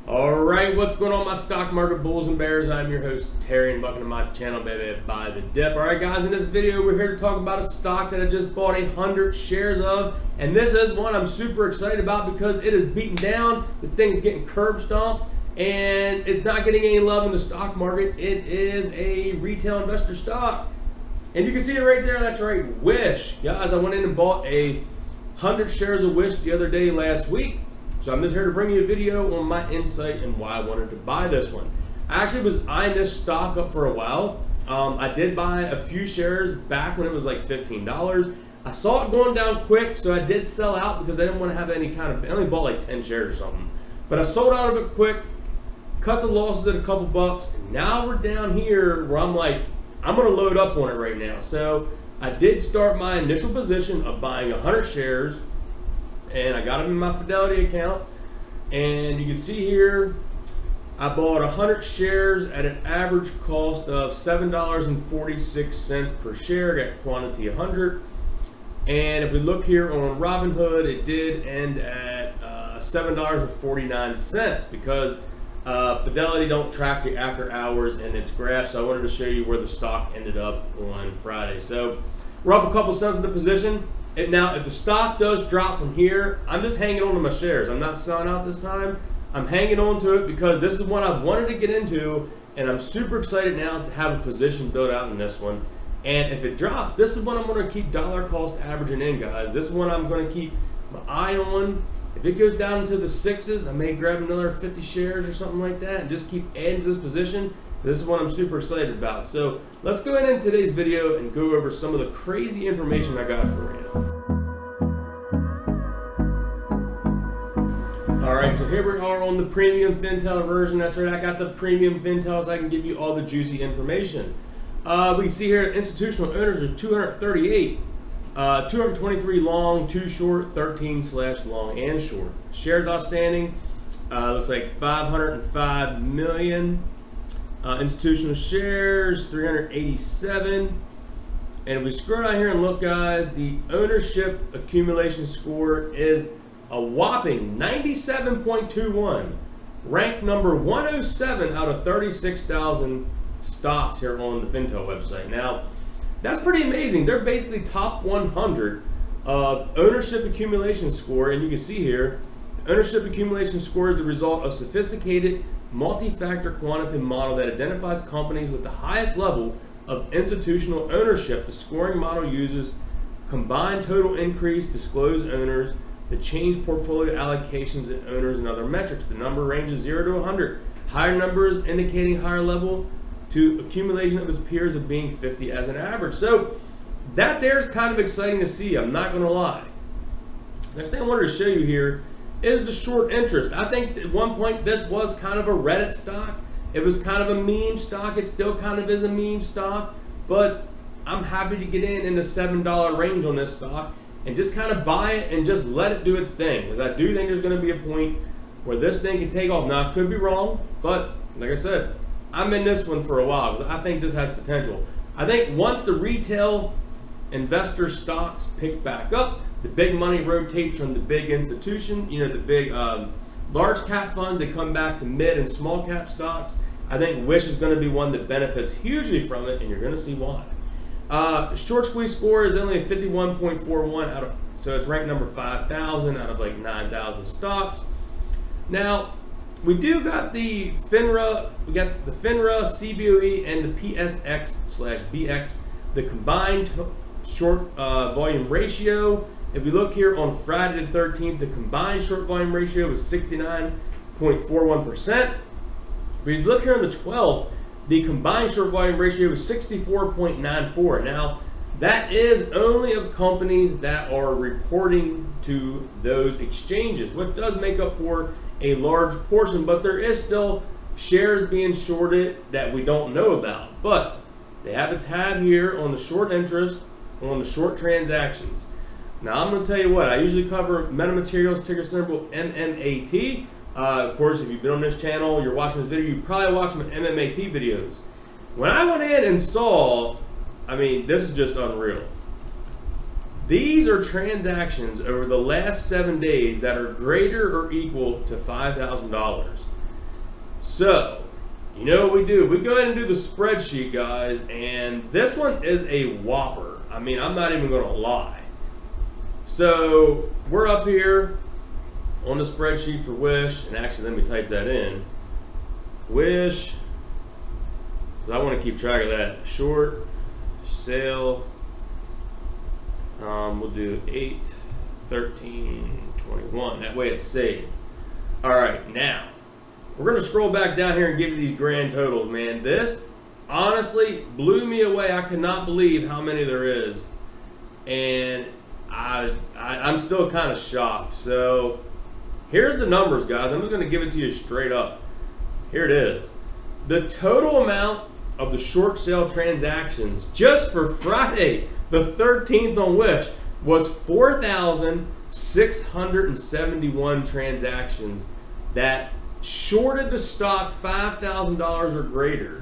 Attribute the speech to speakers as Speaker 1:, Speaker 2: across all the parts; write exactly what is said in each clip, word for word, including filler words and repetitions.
Speaker 1: All right, what's going on, my stock market bulls and bears? I'm your host, Terry, and welcome to my channel, baby, by the dip. All right, guys, in this video, we're here to talk about a stock that I just bought a hundred shares of, and this is one I'm super excited about because it is beaten down. The thing's getting curb stomped, and it's not getting any love in the stock market. It is a retail investor stock, and you can see it right there. That's right, Wish, guys. I went in and bought a hundred shares of Wish the other day last week. So I'm just here to bring you a video on my insight and why I wanted to buy this one. I actually was eyeing this stock up for a while. Um, I did buy a few shares back when it was like fifteen dollars. I saw it going down quick, so I did sell out because I didn't want to have any kind of, I only bought like ten shares or something. But I sold out of it quick, cut the losses at a couple bucks, and now we're down here where I'm like, I'm gonna load up on it right now. So I did start my initial position of buying one hundred shares, and I got them in my Fidelity account, and you can see here I bought one hundred shares at an average cost of seven dollars and forty-six cents per share. Got quantity one hundred, and if we look here on Robinhood, it did end at uh, seven dollars and forty-nine cents because uh, Fidelity don't track the after hours in its graph, so I wanted to show you where the stock ended up on Friday. So we're up a couple cents in the position. It, now, if the stock does drop from here, I'm just hanging on to my shares. I'm not selling out this time. I'm hanging on to it because this is one I wanted to get into, and I'm super excited now to have a position built out in this one. And if it drops, this is one I'm going to keep dollar cost averaging in, guys. This is one I'm going to keep my eye on. If it goes down into the sixes, I may grab another fifty shares or something like that and just keep adding to this position. This is what I'm super excited about. So let's go ahead in today's video and go over some of the crazy information I got for you. All right, so here we are on the premium Fintel version. That's right, I got the premium Fintel so I can give you all the juicy information. Uh, we can see here institutional owners is two hundred thirty-eight, uh, two hundred twenty-three long, two short, thirteen slash long and short. Shares outstanding, uh, looks like five hundred five million. Uh, institutional shares, three hundred eighty-seven. And if we scroll down here and look, guys, the ownership accumulation score is a whopping ninety-seven point two one, ranked number one oh seven out of thirty-six thousand stocks here on the Fintel website. Now, that's pretty amazing. They're basically top one hundred of ownership accumulation score, and you can see here, ownership accumulation score is the result of sophisticated multi-factor quantitative model that identifies companies with the highest level of institutional ownership. The scoring model uses combined total increase, disclosed owners, the change portfolio allocations and owners, and other metrics. The number ranges zero to one hundred. Higher numbers indicating higher level to accumulation of its peers of being fifty as an average. So that there's kind of exciting to see, I'm not gonna lie. Next thing I wanted to show you here is the short interest. I think at one point this was kind of a Reddit stock. It was kind of a meme stock. It still kind of is a meme stock, but I'm happy to get in in the seven dollar range on this stock and just kind of buy it and just let it do its thing, because I do think there's going to be a point where this thing can take off. Now, I could be wrong, but like I said, I'm in this one for a while because I think this has potential. I think once the retail investor stocks pick back up, the big money rotates from the big institution, you know, the big um, large cap funds, they come back to mid and small cap stocks. I think Wish is going to be one that benefits hugely from it, and you're going to see why. Uh, short squeeze score is only a fifty-one point four one out of, so it's ranked number five thousand out of like nine thousand stocks. Now, we do got the FINRA, we got the FINRA, C B O E, and the P S X slash B X, the combined short uh, volume ratio. If we look here on Friday the thirteenth, the combined short volume ratio was sixty-nine point four one percent. We look here on the twelfth, the combined short volume ratio was sixty-four point nine four. Now, that is only of companies that are reporting to those exchanges, which does make up for a large portion, but there is still shares being shorted that we don't know about. But they have a tab here on the short interest, on the short transactions. Now, I'm going to tell you what, I usually cover metamaterials, ticker symbol M M A T. Uh, of course, if you've been on this channel, you're watching this video, you probably watched some M M A T videos. When I went in and saw, I mean, this is just unreal. These are transactions over the last seven days that are greater or equal to five thousand dollars. So, you know what we do? We go ahead and do the spreadsheet, guys, and this one is a whopper. I mean, I'm not even gonna lie. So, we're up here on the spreadsheet for Wish, and actually let me type that in. Wish, because I want to keep track of that. Short sale, um, we'll do eight, thirteen, twenty-one. That way it's saved. All right, now, we're going to scroll back down here and give you these grand totals, man. This honestly blew me away. I cannot believe how many there is. And I, I, I'm still kind of shocked. So here's the numbers, guys. I'm just going to give it to you straight up. Here it is. The total amount of the short sale transactions just for Friday, the thirteenth on Wish, was four thousand six hundred seventy-one transactions that shorted the stock five thousand dollars or greater.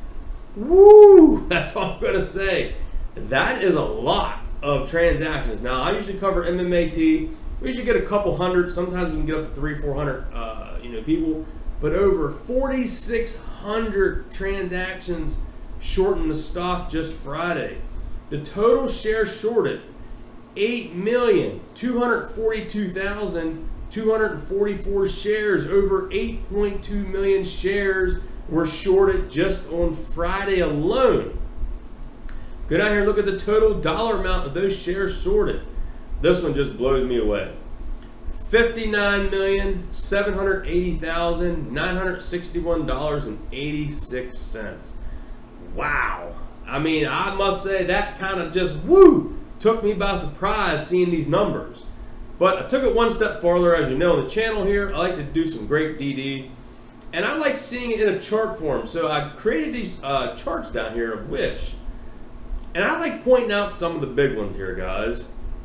Speaker 1: Woo! That's all I'm going to say. That is a lot of transactions. Now, I usually cover M M A T. We usually get a couple hundred. Sometimes we can get up to three, four hundred, uh, you know, people. But over forty-six hundred transactions shortened the stock just Friday. The total shares shorted, eight million two hundred forty-two thousand two hundred forty-four shares. Over eight point two million shares were shorted just on Friday alone. Go down here and look at the total dollar amount of those shares shorted. This one just blows me away. fifty-nine million seven hundred eighty thousand nine hundred sixty-one dollars and eighty-six cents. Wow. I mean, I must say that kind of just, woo, took me by surprise seeing these numbers. But I took it one step farther. As you know, on the channel here, I like to do some great D D. And I like seeing it in a chart form. So I created these uh, charts down here of Wish. And I like pointing out some of the big ones here, guys.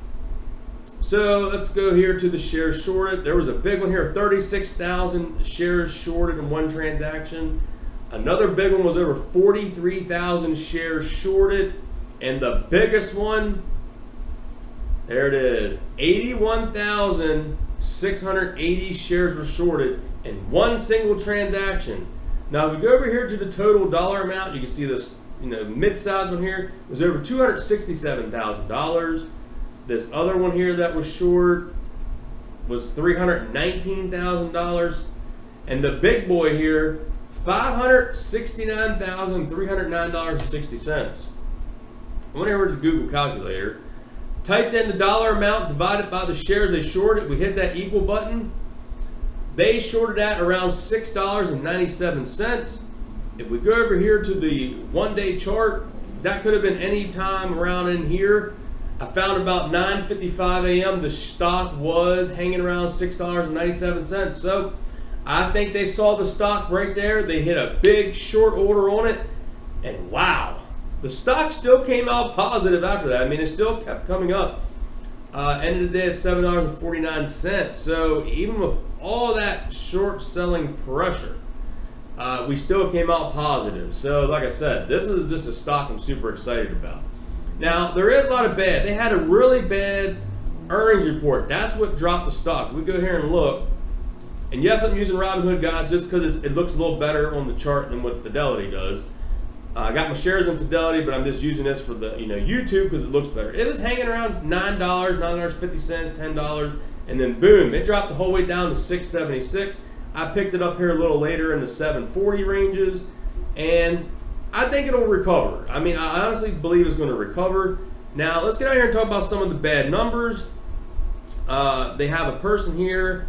Speaker 1: So let's go here to the shares shorted. There was a big one here, thirty-six thousand shares shorted in one transaction. Another big one was over forty-three thousand shares shorted. And the biggest one, there it is, eighty-one thousand six hundred eighty shares were shorted in one single transaction. Now, if we go over here to the total dollar amount, you can see this, you know, mid-size one here was over two hundred sixty-seven thousand dollars. This other one here that was short was three hundred nineteen thousand dollars. And the big boy here, five hundred sixty-nine thousand three hundred nine dollars and sixty cents. I went over to the Google calculator, typed in the dollar amount divided by the shares they shorted. We hit that equal button. They shorted at around six dollars and ninety-seven cents. If we go over here to the one-day chart, that could have been any time around in here. I found about nine fifty-five a m the stock was hanging around six dollars and ninety-seven cents. So I think they saw the stock right there. They hit a big short order on it. And wow, the stock still came out positive after that. I mean, it still kept coming up. Uh, ended the day at seven dollars and forty-nine cents. So even with all that short selling pressure, uh, we still came out positive. So like I said, this is just a stock I'm super excited about. Now, there is a lot of bad. They had a really bad earnings report. That's what dropped the stock. We go here and look. And yes, I'm using Robinhood, guys, just because it, it looks a little better on the chart than what Fidelity does. Uh, I got my shares in Fidelity, but I'm just using this for the, you know, YouTube because it looks better. It was hanging around nine dollars, nine dollars and fifty cents, ten dollars, and then boom, it dropped the whole way down to six seventy-six. I picked it up here a little later in the seven forty ranges, and I think it'll recover. I mean, I honestly believe it's going to recover. Now, let's get out here and talk about some of the bad numbers. Uh, they have a person here.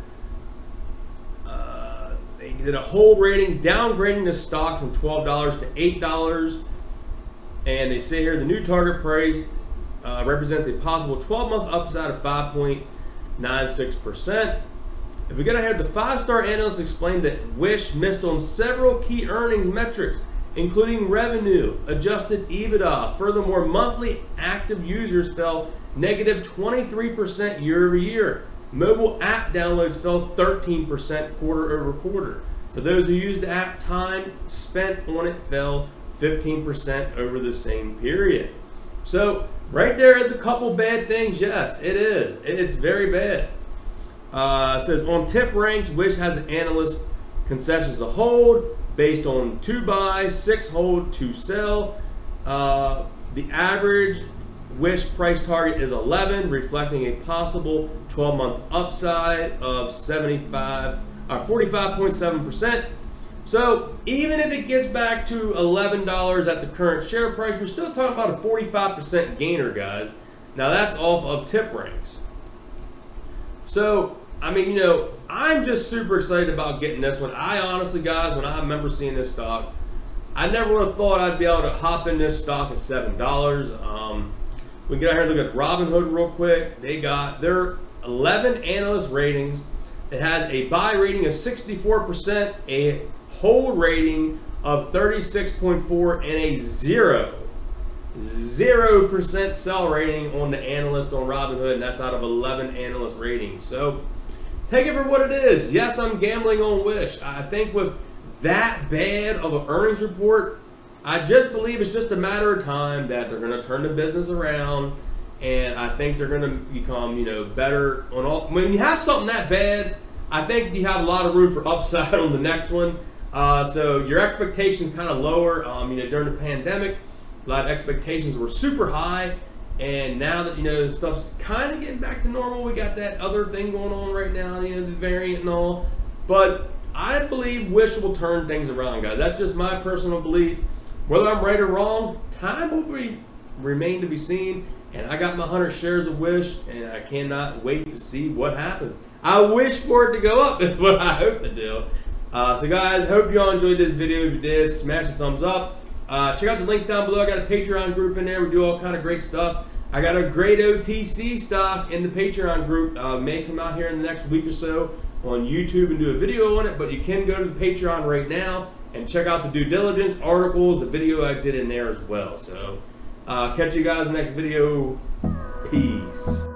Speaker 1: Uh, they did a hold rating, downgrading the stock from twelve dollars to eight dollars. And they say here the new target price uh, represents a possible twelve month upside of five point nine six percent. If we get ahead, the five-star analyst explained that Wish missed on several key earnings metrics, including revenue, adjusted EBITDA. Furthermore, monthly active users fell negative twenty-three percent year over year. Mobile app downloads fell thirteen percent quarter over quarter. For those who use the app, time spent on it fell fifteen percent over the same period. So right there is a couple bad things. Yes, it is. It's very bad. Uh, it says on tip ranks, Wish has an analyst Consensus to hold based on two buy, six hold, two sell. Uh, the average Wish price target is eleven, reflecting a possible twelve month upside of seventy-five or forty-five point seven percent. So even if it gets back to eleven dollars at the current share price, we're still talking about a forty-five percent gainer, guys. Now that's off of tip ranks. So, I mean, you know, I'm just super excited about getting this one. I honestly, guys, when I remember seeing this stock, I never would have thought I'd be able to hop in this stock at seven dollars. Um, we can get out here and look at Robinhood real quick. They got their eleven analyst ratings. It has a buy rating of sixty-four percent, a hold rating of thirty-six point four, and a zero, zero percent sell rating on the analyst on Robinhood, and that's out of eleven analyst ratings. So take it for what it is. Yes, I'm gambling on Wish. I think with that bad of an earnings report, I just believe it's just a matter of time that they're going to turn the business around, and I think they're going to become, you know, better on all. When you have something that bad, I think you have a lot of room for upside on the next one. Uh, so your expectations kind of lower. Um, you know, during the pandemic, a lot of expectations were super high, and now that, you know, stuff's kind of getting back to normal, we got that other thing going on right now, you know, the variant and all. But I believe Wish will turn things around, guys. That's just my personal belief. Whether I'm right or wrong, time will be, remain to be seen. And I got my one hundred shares of Wish, and I cannot wait to see what happens. I wish for it to go up, is what I hope to do. Uh, so guys, hope you all enjoyed this video. If you did, smash the thumbs up. Uh, check out the links down below. I got a Patreon group in there. We do all kind of great stuff. I got a great O T C stock in the Patreon group. Uh, may come out here in the next week or so on YouTube and do a video on it, but you can go to the Patreon right now and check out the due diligence articles, the video I did in there as well. So uh, catch you guys in the next video. Peace.